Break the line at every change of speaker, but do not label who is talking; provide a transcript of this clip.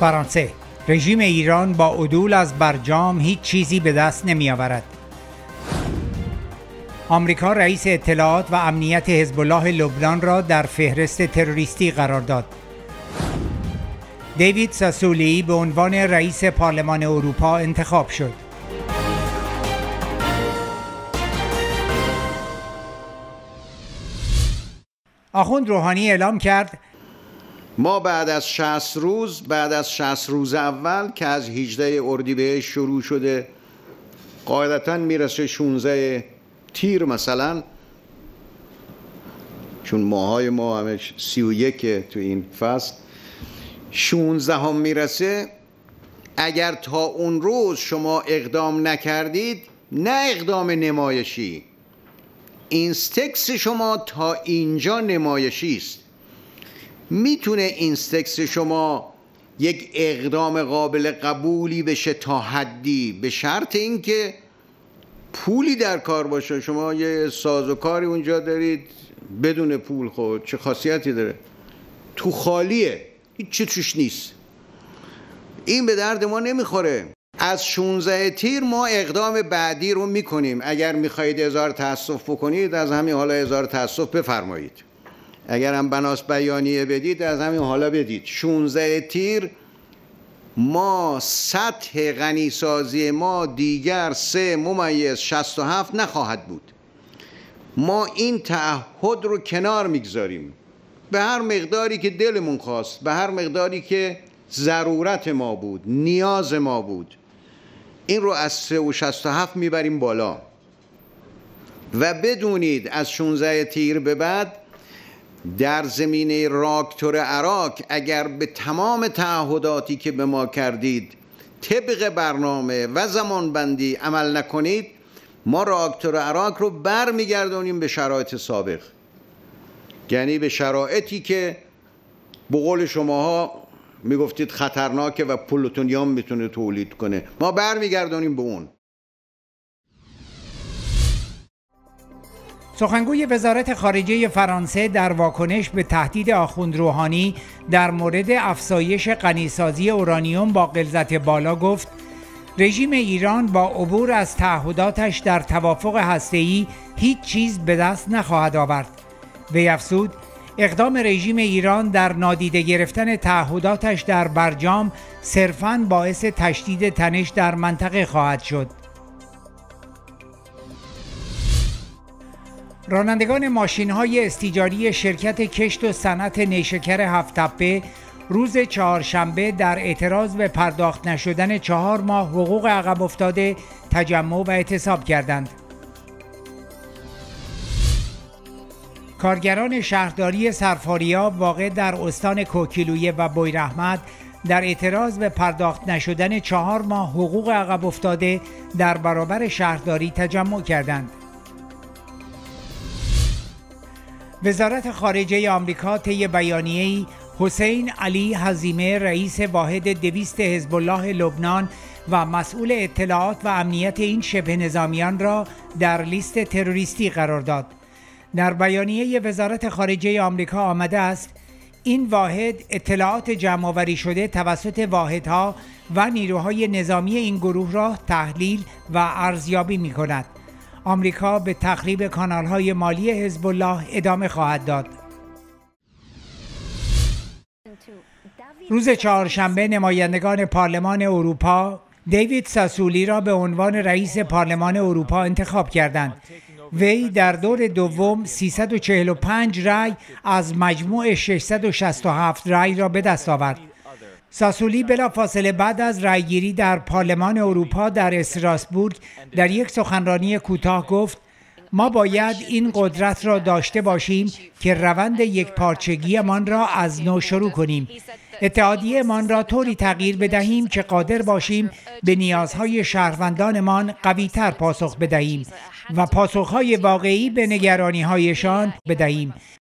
فرانسه: رژیم ایران با عدول از برجام هیچ چیزی به دست نمی آورد. آمریکا رئیس اطلاعات و امنیت حزب الله لبنان را در فهرست تروریستی قرار داد. دیوید ساسولی به عنوان رئیس پارلمان اروپا انتخاب شد. آخوند روحانی اعلام کرد
ما بعد از 60 روز اول که از 18 اردیبهشت شروع شده قاعدتاً میرسه 16 تیر مثلا، چون ماهای ما همه 31 تو این فصل، 16 هم میرسه. اگر تا اون روز شما اقدام نکردید، نه اقدام نمایشی، اینستکس شما تا اینجا نمایشی است. میتونه اینستکس شما یک اقدام قابل قبولی بشه تا حدی، به شرط اینکه پولی در کار باشه. شما یه سازوکاری اونجا دارید بدون پول، خود چه خاصیتی داره؟ تو خالیه، هیچ چی توش نیست. این به درد ما نمیخوره. از 16 تیر ما اقدام بعدی رو میکنیم. اگر میخواهید اظهار تأسف بکنید، از همین حالا اظهار تأسف بفرمایید. اگر هم بناس بیانیه بدید، از همین حالا بدید. 16 تیر ما سطح غنیسازی ما دیگر 3/67 نخواهد بود. ما این تعهد رو کنار میگذاریم به هر مقداری که دلمون خواست، به هر مقداری که ضرورت ما بود، نیاز ما بود. این رو از 3.67 میبریم بالا. و بدونید از 16 تیر به بعد در زمینه راکتور عراق اگر به تمام تعهداتی که به ما کردید طبق برنامه و زمانبندی عمل نکنید، ما راکتور عراق رو برمیگردونیم به شرایط سابق، یعنی به شرایطی که به قول شماها میگفتید خطرناکه و پلوتونیوم میتونه تولید کنه. ما برمیگردونیم به اون.
سخنگوی وزارت خارجه فرانسه در واکنش به تهدید آخوند روحانی در مورد افزایش غنیسازی اورانیوم با غلظت بالا گفت رژیم ایران با عبور از تعهداتش در توافق هسته‌ای هیچ چیز به دست نخواهد آورد. وی افزود اقدام رژیم ایران در نادیده گرفتن تعهداتش در برجام صرفاً باعث تشدید تنش در منطقه خواهد شد. رانندگان ماشین‌های استیجاری شرکت کشت و صنعت نیشکر هفت‌تپه روز چهارشنبه در اعتراض به پرداخت نشدن 4 ماه حقوق عقب افتاده تجمع و اعتصاب کردند. کارگران شهرداری سرفاریاب واقع در استان کوکیلویه و بویراحمد در اعتراض به پرداخت نشدن 4 ماه حقوق عقب افتاده در برابر شهرداری تجمع کردند. وزارت خارجه آمریکا طی بیانیه‌ای حسین علی حزیمه رئیس واحد 200 حزب الله لبنان و مسئول اطلاعات و امنیت این شبه نظامیان را در لیست تروریستی قرار داد. در بیانیه وزارت خارجه آمریکا آمده است این واحد اطلاعات جمع‌آوری شده توسط واحدها و نیروهای نظامی این گروه را تحلیل و ارزیابی می‌کند. آمریکا به تخریب کانال‌های مالی حزب الله ادامه خواهد داد. روز چهارشنبه نمایندگان پارلمان اروپا دیوید ساسولی را به عنوان رئیس پارلمان اروپا انتخاب کردند. وی در دور دوم 345 رأی از مجموع 667 رأی را به دست آورد. ساسولی بلافاصله بعد از رأیگیری در پارلمان اروپا در استراسبورگ در یک سخنرانی کوتاه گفت ما باید این قدرت را داشته باشیم که روند یکپارچگیمان را از نو شروع کنیم. اتحادیه‌مان را طوری تغییر بدهیم که قادر باشیم به نیازهای شهروندانمان قوی‌تر پاسخ بدهیم و پاسخهای واقعی به نگرانی‌هایشان بدهیم.